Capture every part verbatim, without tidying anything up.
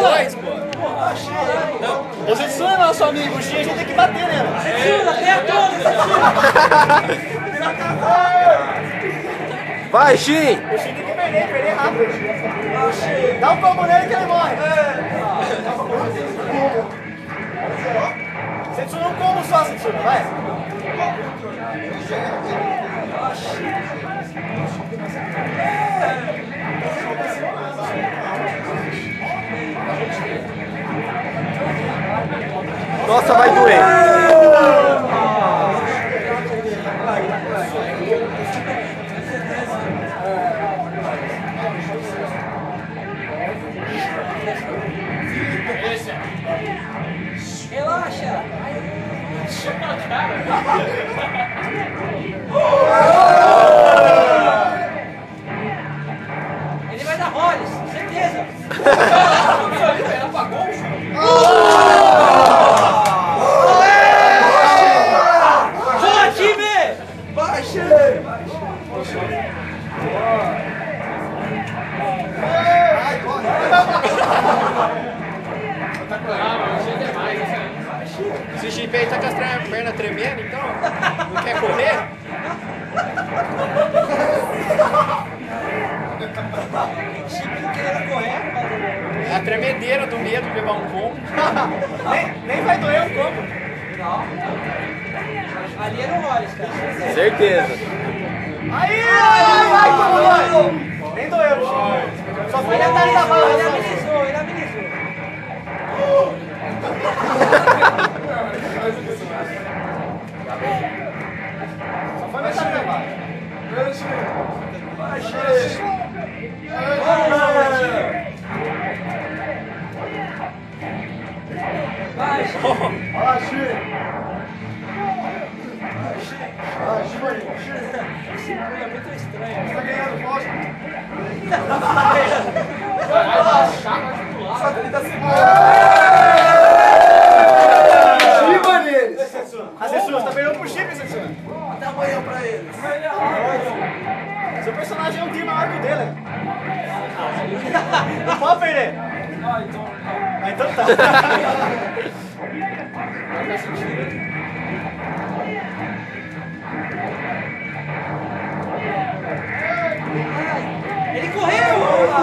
dois, pô. O Setsuna é nosso amigo, o Shin a gente tem que bater, né? Setsuna, ganha todos, Vai, Shin! O Shin tem que perder, perder rápido. Dá um combo nele que ele morre. Setsuna, um combo só, Setsuna, vai. Nossa, vai doer. Relaxa. Ele vai dar roles, certeza. Ele apagou o Boa, time! Baixa! Se o Shinpei tá com as pernas tremendo, então não quer correr? É a tremedeira do medo de levar um combo. nem, nem vai doer um combo. Não. Ali era o Rollins, cara. Certeza. Aí, ai, ai, ai, como vai? Nem doeu. Só foi na cara da bala. Ele amenizou, ele amenizou. Só foi na cara da bala. Vai, Olha, Xi. Ah, Xi, Marinho. esse pulo é muito estranho. Você tá ganhando, posta. Vai baixar, vai pular. Só trinta segundos. Chiba neles. A Setsuna, tá perdendo pro Chip, Setsuna. Dá amanhã pra eles. Seu personagem é um dia maior que o dele. Não pode perder. Ah, então. Ah, então tá. Ele correu!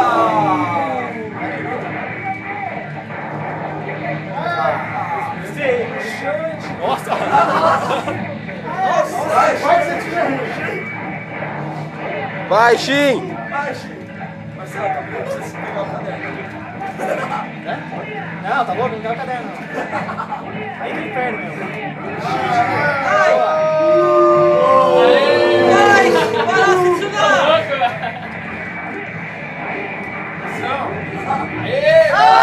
Nossa! Nossa! Vai, Setsuna. Vai, Shin! Marcelo, tá bom? Precisa se pegar o caderno. Não, tá louco? Não quero caderno. Aí que ele perde, meu. Ai! Ai! Vai lá, Setsuna! Aê!